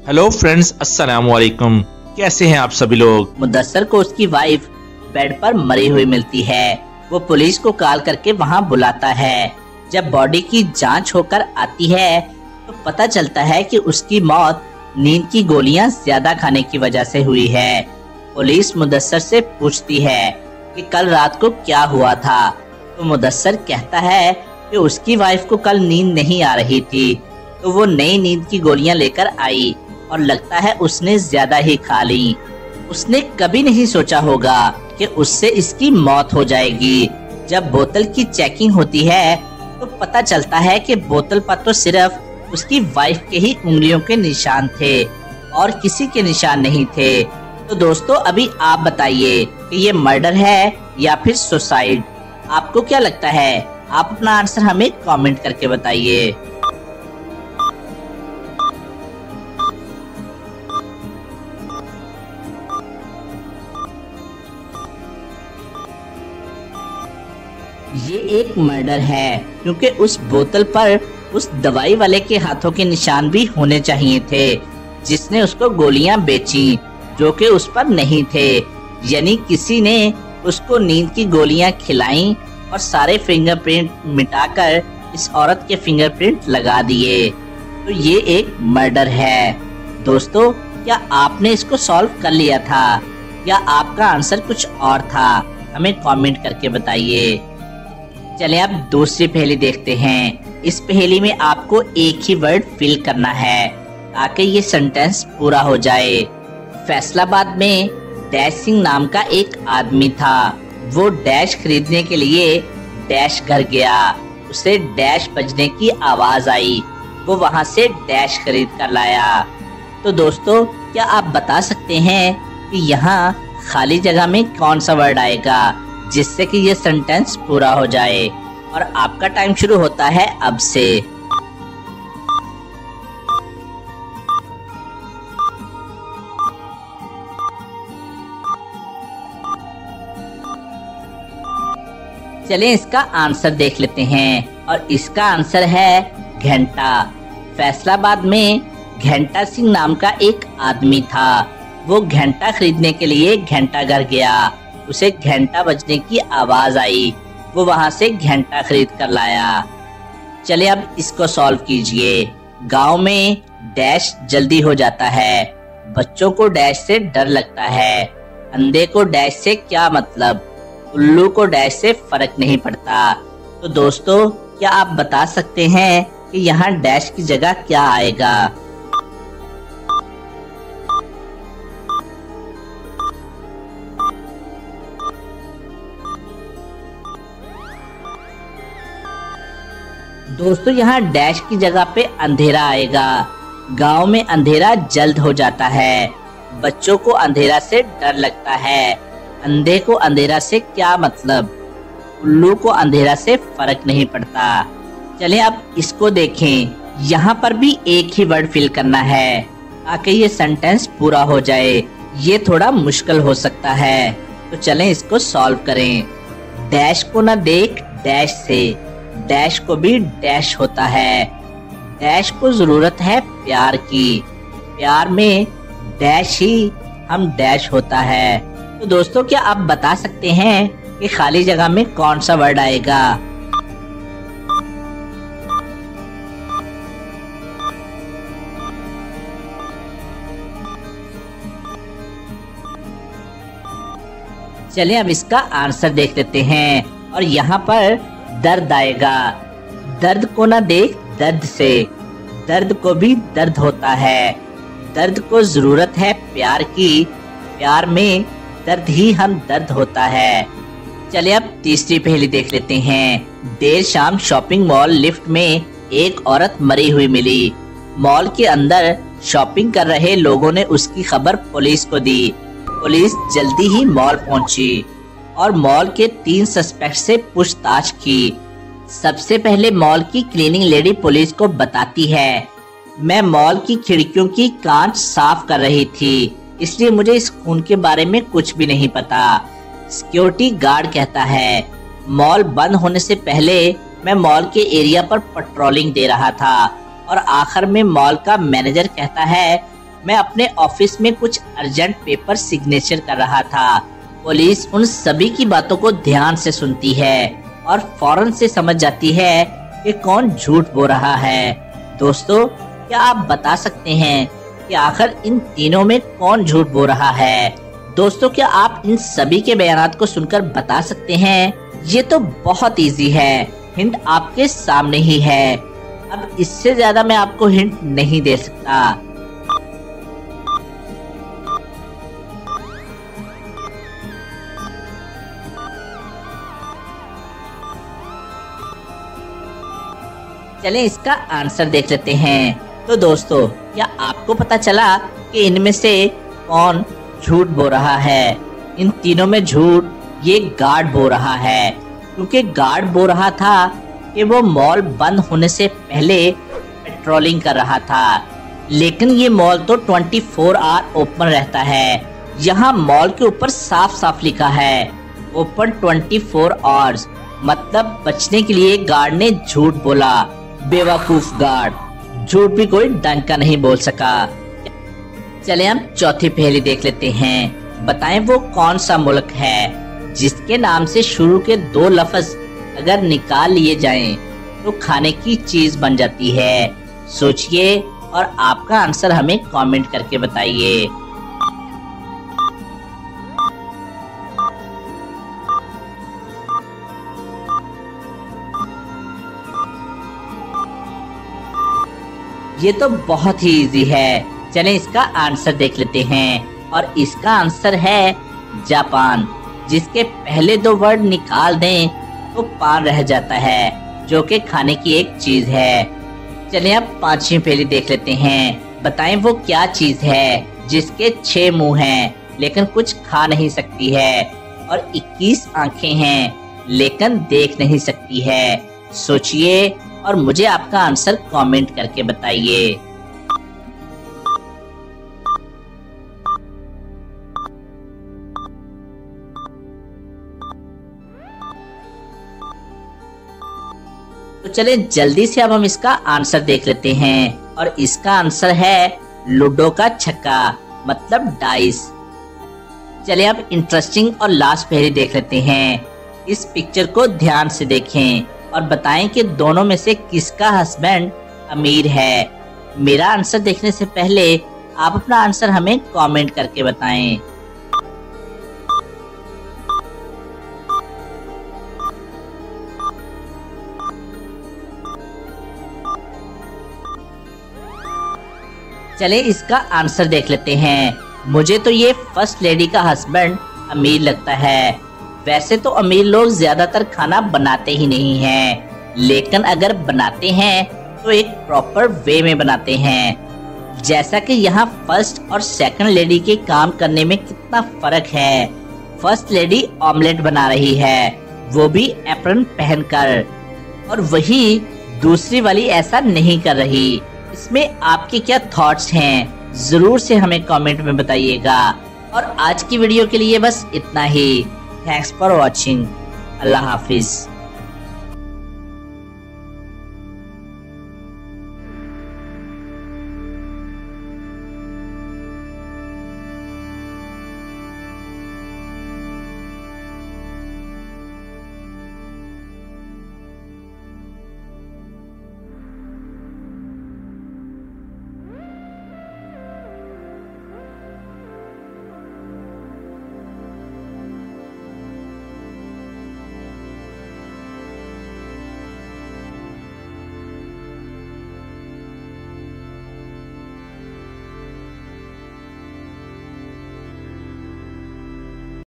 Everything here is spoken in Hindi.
हेलो फ्रेंड्स, अस्सलाम वालेकुम। कैसे हैं आप सभी लोग। मुदस्सर को उसकी वाइफ बेड पर मरी हुई मिलती है। वो पुलिस को कॉल करके वहां बुलाता है। जब बॉडी की जांच होकर आती है तो पता चलता है कि उसकी मौत नींद की गोलियां ज्यादा खाने की वजह से हुई है। पुलिस मुदस्सर से पूछती है कि कल रात को क्या हुआ था, तो मुदस्सर कहता है कि उसकी वाइफ को कल नींद नहीं आ रही थी, तो वो नई नींद की गोलियां लेकर आई और लगता है उसने ज्यादा ही खा ली। उसने कभी नहीं सोचा होगा कि उससे इसकी मौत हो जाएगी। जब बोतल की चेकिंग होती है तो पता चलता है कि बोतल पर तो सिर्फ उसकी वाइफ के ही उंगलियों के निशान थे और किसी के निशान नहीं थे। तो दोस्तों, अभी आप बताइए कि ये मर्डर है या फिर सुसाइड। आपको क्या लगता है? आप अपना आंसर हमें कमेंट करके बताइए। ये एक मर्डर है, क्योंकि उस बोतल पर उस दवाई वाले के हाथों के निशान भी होने चाहिए थे जिसने उसको गोलियां बेची, जो कि उस पर नहीं थे। यानी किसी ने उसको नींद की गोलियां खिलाई और सारे फिंगरप्रिंट मिटाकर इस औरत के फिंगरप्रिंट लगा दिए। तो ये एक मर्डर है। दोस्तों, क्या आपने इसको सॉल्व कर लिया था या आपका आंसर कुछ और था? हमें कमेंट करके बताइए। चलिए अब दूसरी पहेली देखते हैं। इस पहेली में आपको एक ही वर्ड फिल करना है ताकि ये सेंटेंस पूरा हो जाए। फैसलाबाद में डैश सिंह नाम का एक आदमी था। वो डैश खरीदने के लिए डैश घर गया। उसे डैश बजने की आवाज आई। वो वहां से डैश खरीद कर लाया। तो दोस्तों, क्या आप बता सकते हैं कि यहाँ खाली जगह में कौन सा वर्ड आएगा जिससे कि ये सेंटेंस पूरा हो जाए? और आपका टाइम शुरू होता है अब से। चलिए इसका आंसर देख लेते हैं, और इसका आंसर है घंटा। फैसलाबाद में घंटा सिंह नाम का एक आदमी था। वो घंटा खरीदने के लिए घंटा घर गया। उसे घंटा बजने की आवाज आई। वो वहां से घंटा खरीद कर लाया। चलिए अब इसको सॉल्व कीजिए। गांव में डैश जल्दी हो जाता है। बच्चों को डैश से डर लगता है। अंधे को डैश से क्या मतलब? उल्लू को डैश से फर्क नहीं पड़ता। तो दोस्तों, क्या आप बता सकते हैं कि यहाँ डैश की जगह क्या आएगा? दोस्तों, यहाँ डैश की जगह पे अंधेरा आएगा। गांव में अंधेरा जल्द हो जाता है। बच्चों को अंधेरा से डर लगता है। अंधे को अंधेरा से क्या मतलब? उल्लू को अंधेरा से फर्क नहीं पड़ता। चलिए अब इसको देखें। यहाँ पर भी एक ही वर्ड फिल करना है ताकि ये सेंटेंस पूरा हो जाए। ये थोड़ा मुश्किल हो सकता है, तो चलें इसको सॉल्व करें। डैश को न देख डैश से, डैश को भी डैश होता है। डैश को जरूरत है प्यार की, प्यार में डैश ही हम डैश होता है। तो दोस्तों, क्या आप बता सकते हैं कि खाली जगह में कौन सा वर्ड आएगा? चलिए अब इसका आंसर देख लेते हैं, और यहाँ पर दर्द आएगा। दर्द को ना देख दर्द से, दर्द को भी दर्द होता है। दर्द को जरूरत है प्यार की, प्यार में दर्द ही हम दर्द होता है। चलिए अब तीसरी पहेली देख लेते हैं। देर शाम शॉपिंग मॉल लिफ्ट में एक औरत मरी हुई मिली। मॉल के अंदर शॉपिंग कर रहे लोगों ने उसकी खबर पुलिस को दी। पुलिस जल्दी ही मॉल पहुंची और मॉल के 3 सस्पेक्ट से पूछताछ की। सबसे पहले मॉल की क्लीनिंग लेडी पुलिस को बताती है, मैं मॉल की खिड़कियों की कांच साफ कर रही थी, इसलिए मुझे इस खून के बारे में कुछ भी नहीं पता। सिक्योरिटी गार्ड कहता है, मॉल बंद होने से पहले मैं मॉल के एरिया पर पेट्रोलिंग दे रहा था। और आखिर में मॉल का मैनेजर कहता है, मैं अपने ऑफिस में कुछ अर्जेंट पेपर सिग्नेचर कर रहा था। पुलिस उन सभी की बातों को ध्यान से सुनती है और फौरन से समझ जाती है कि कौन झूठ बोल रहा है। दोस्तों, क्या आप बता सकते हैं कि आखिर इन तीनों में कौन झूठ बोल रहा है? दोस्तों, क्या आप इन सभी के बयानात को सुनकर बता सकते हैं? ये तो बहुत इजी है, हिंट आपके सामने ही है। अब इससे ज्यादा मैं आपको हिंट नहीं दे सकता। चलें इसका आंसर देख लेते हैं। तो दोस्तों, क्या आपको पता चला कि इनमें से कौन झूठ बोल रहा है? इन तीनों में झूठ ये गार्ड बोल रहा है, क्योंकि गार्ड बोल रहा था कि वो मॉल बंद होने से पहले पेट्रोलिंग कर रहा था। लेकिन ये मॉल तो 24 आवर ओपन रहता है। यहाँ मॉल के ऊपर साफ साफ लिखा है ओपन 24 आवर्स, मतलब बचने के लिए गार्ड ने झूठ बोला। बेवकूफ गार्ड, झूठ भी कोई ढंग का नहीं बोल सका। चले हम चौथी पहेली देख लेते हैं। बताएं वो कौन सा मुल्क है जिसके नाम से शुरू के 2 लफ्ज अगर निकाल लिए जाएं तो खाने की चीज बन जाती है। सोचिए और आपका आंसर हमें कमेंट करके बताइए। ये तो बहुत ही इजी है। चलें इसका आंसर देख लेते हैं और इसका आंसर है जापान। जिसके पहले 2 वर्ड निकाल दें तो पान रह जाता है, जो कि खाने की एक चीज है। चलें अब 5वीं पहेली देख लेते हैं। बताएं वो क्या चीज है जिसके 6 मुंह हैं लेकिन कुछ खा नहीं सकती है और 21 आंखें हैं लेकिन देख नहीं सकती है। सोचिए और मुझे आपका आंसर कमेंट करके बताइए। तो चले जल्दी से अब हम इसका आंसर देख लेते हैं और इसका आंसर है लूडो का छक्का, मतलब डाइस। चले अब इंटरेस्टिंग और लास्ट पहेली देख लेते हैं। इस पिक्चर को ध्यान से देखें और बताएं कि दोनों में से किसका हस्बैंड अमीर है। मेरा आंसर देखने से पहले आप अपना आंसर हमें कमेंट करके बताएं। चले इसका आंसर देख लेते हैं। मुझे तो ये फर्स्ट लेडी का हस्बैंड अमीर लगता है। वैसे तो अमीर लोग ज्यादातर खाना बनाते ही नहीं हैं, लेकिन अगर बनाते हैं तो एक प्रॉपर वे में बनाते हैं। जैसा कि यहाँ फर्स्ट और सेकंड लेडी के काम करने में कितना फर्क है। फर्स्ट लेडी ऑमलेट बना रही है, वो भी एप्रन पहनकर, और वही दूसरी वाली ऐसा नहीं कर रही। इसमें आपके क्या थॉट्स हैं, जरूर से हमें कमेंट में बताइएगा। और आज की वीडियो के लिए बस इतना ही। Thanks for watching. अल्लाह हाफिज।